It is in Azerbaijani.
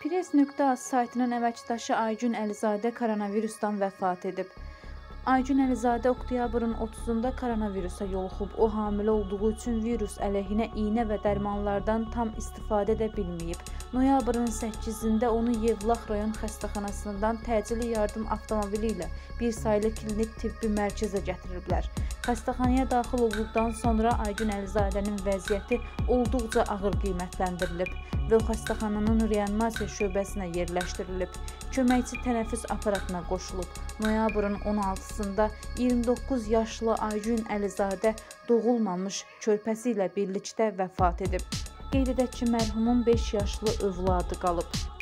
Press.az saytının əməkdaşı Aygün Əlizadə koronavirusdan vəfat edib. Aygün Əlizadə oktyabrın 30-da koronavirusa yoluxub. O, hamilə olduğu üçün virus əleyhinə iynə və dərmanlardan tam istifadə edə bilməyib. Noyabrın 8-də onu Yevlax rayon xəstəxanasından təcili yardım avtomobili ilə bir saylı klinik tibbi mərkəzə gətiriblər. Xəstəxanaya daxil olduqdan sonra Aygün Əlizadənin vəziyyəti olduqca ağır qiymətləndirilib və o xəstəxananın reanimasiya şöbəsinə yerləşdirilib. Köməkçi tənəffüs aparatına qoşulub. Noyabrın 16-sında 29 yaşlı Aygün Əlizadə doğulmamış körpəsi ilə birlikdə vəfat edib. Qeyd edək ki, mərhumun 5 yaşlı övladı qalıb.